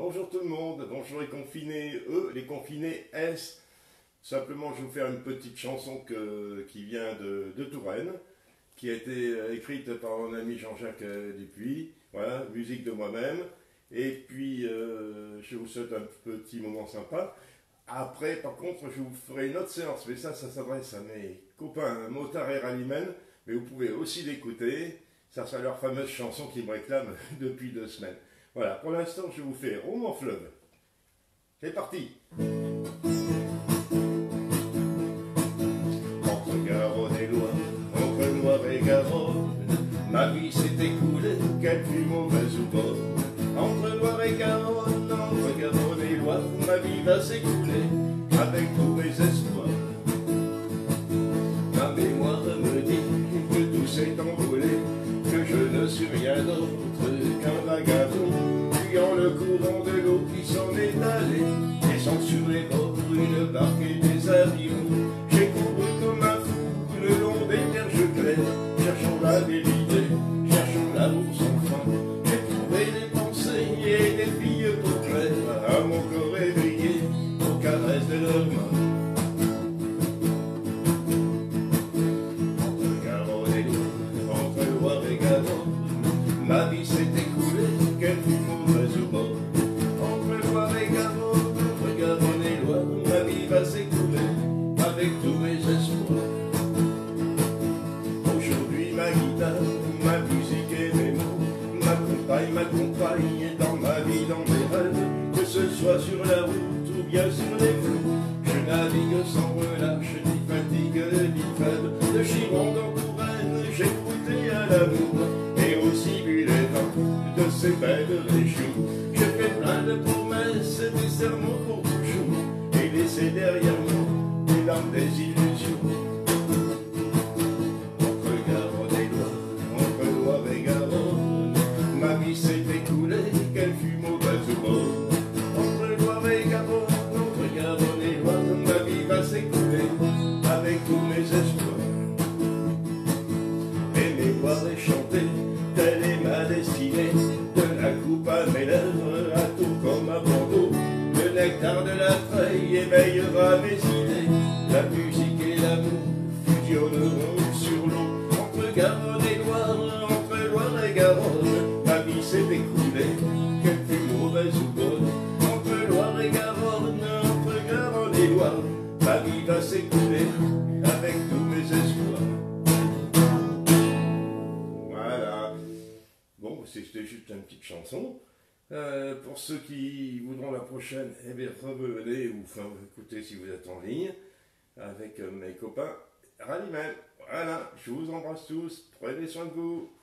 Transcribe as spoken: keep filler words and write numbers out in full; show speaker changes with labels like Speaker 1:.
Speaker 1: Bonjour tout le monde, bonjour les confinés E, les confinés S. Simplement, je vais vous faire une petite chanson que, qui vient de, de Touraine, qui a été écrite par mon ami Jean-Jacques Dupuis. Voilà, musique de moi-même. Et puis, euh, je vous souhaite un petit moment sympa. Après, par contre, je vous ferai une autre séance, mais ça, ça s'adresse à mes copains motards et rallymen, mais vous pouvez aussi l'écouter. Ça sera leur fameuse chanson qui me réclame depuis deux semaines. Voilà, pour l'instant, je vous fais Roman Fleuve. C'est parti. Entre Garonne et Loire, entre Loire et Garonne, ma vie s'est écoulée, qu'elle fut mauvaise ou bonne. Entre Loire et Garonne, entre Garonne et Loire, ma vie va s'écouler avec tous mes espoirs. Ma mémoire me dit que tout s'est envolé, que je ne suis rien d'autre qu'un vagabond, fuyant le courant de l'eau qui s'en est allé, laissant sur les bords une barque et des avions. J'ai couru comme un fou le long des berges claires, cherchant la vérité, cherchant l'amour sans fin. J'ai trouvé des pensées et des filles pour claires, à mon corps éveillé, aux caresses de leurs mains. Entre Garonne et Loire, entre Loire et Garonne, ma vie s'est écoulée, qu'elle fut mauvaise ou bonne. Entre Loire et Garonne, entre Garonne et Loire, ma vie va s'écouler avec tous mes espoirs. Aujourd'hui ma guitare, ma musique et mes mots m'accompagnent, m'accompagnent dans ma vie, dans mes rêves, que ce soit sur la route ou bien sur les flots. Je navigue sans relâche, ni fatigue, ni faible, de Chiron en Touraine, j'ai goûté à l'amour et aussi bu les vins de ces belles régions. J'ai fait plein de promesses, des serments pour toujours, et laissé derrière moi les larmes des illusions. Entre Garonne et Loire, entre Loire et Garonne, ma vie s'est écoulée, qu'elle fut mauvaise ou bonne. Entre Loire et Garonne, entre Garonne et Loire, ma vie va s'écouler avec tous mes espoirs. Aimer, boire et chanter, telle est ma destinée, de la coupe à mes lèvres, à tout comme à Bordeaux. Le nectar de la feuille éveillera mes idées, la musique et l'amour fusionneront sur l'eau. Entre Garonne et Loire, entre Loire et Garonne, ma vie s'est écoulée, qu'elle fut mauvaise ou bonne. Entre Loire et Garonne, entre Garonne et Loire, ma vie va s'écouler avec tous mes espoirs. Voilà. Bon, c'était juste une petite chanson. Euh, pour ceux qui voudront la prochaine, eh bien, revenez ou enfin, écoutez si vous êtes en ligne avec euh, mes copains rallymen. Voilà, je vous embrasse tous, prenez soin de vous.